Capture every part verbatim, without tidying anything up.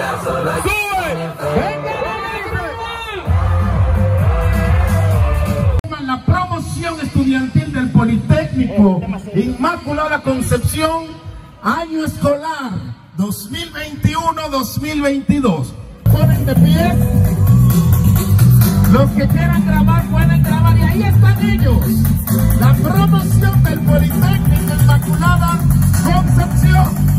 La promoción estudiantil del Politécnico Inmaculada Concepción, año escolar dos mil veintiuno dos mil veintidós. Ponen de pie. Los que quieran grabar pueden grabar y ahí están ellos. La promoción del Politécnico Inmaculada Concepción.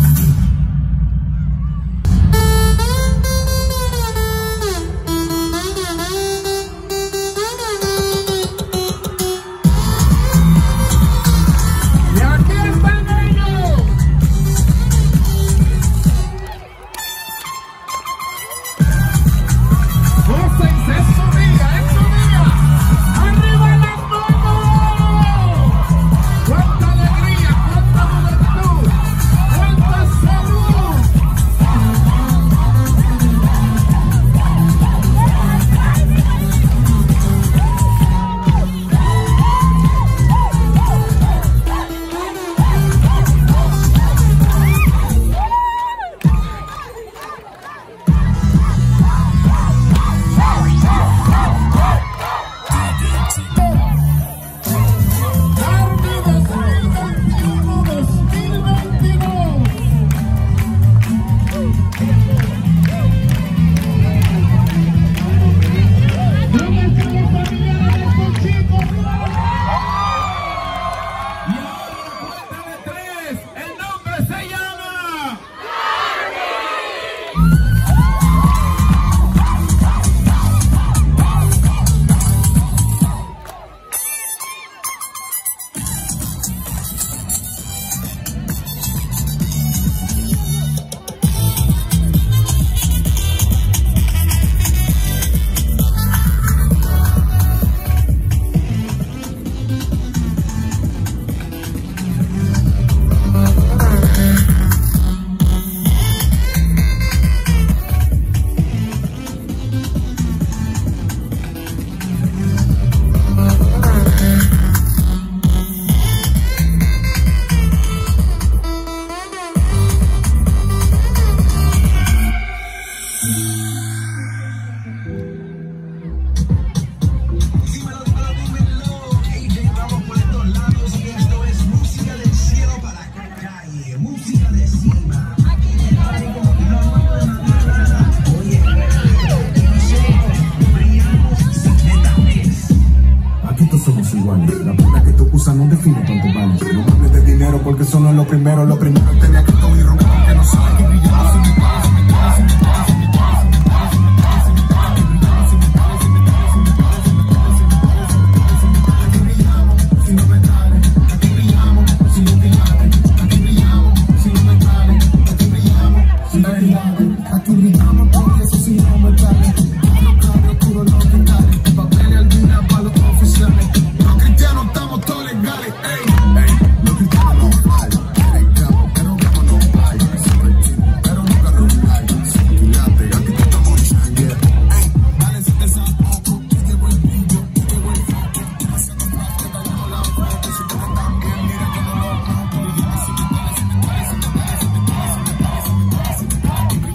La pena que tú usas no define cuánto vale. No hables de dinero porque eso no es lo primero. Lo primero es tener que todo y romper que no sabe que brillamos sin mi paz, sin mi paz, sin mi paz, sin mi paz, sin mi paz, sin mi paz, sin mi paz, sin mi paz, sin mi paz, sin mi paz, sin mi paz, sin mi paz, sin mi paz, sin mi paz. Aquí brillamos sin los metales, aquí brillamos sin los pilares, aquí brillamos sin los metales, aquí brillamos sin los pilares, aquí brillamos porque eso sin los metales. Todos los cambios puros los finales, papel al día para los oficiales. Los cristianos estamos todos legales, ey, ey. Los cristianos no hay, predicamos, pero no no hay. Siempre chico, pero nunca no hay. Sin quilate, aquí te estamos diciendo, yeah. Ey, dale si te saco, este buen brillo, este buen foco. Haciendo más que está dando la foto. Si tú no también, mira que no lo hago. Si me pare, si me pare, si me pare, si me pare, si me pare, si me pare, si me pare, si me pare.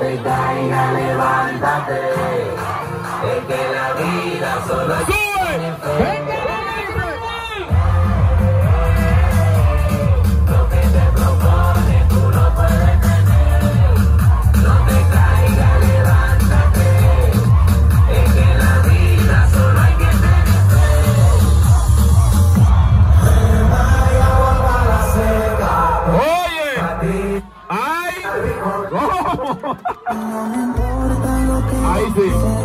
te caigas, levántate. Es que la vida solo hay que tener fe. Lo que te propones tú lo puedes tener. No te caigas, levántate. Es que la vida solo hay que tener fe. Vaya a la seca. Oye, ay, oh. Ay, sí.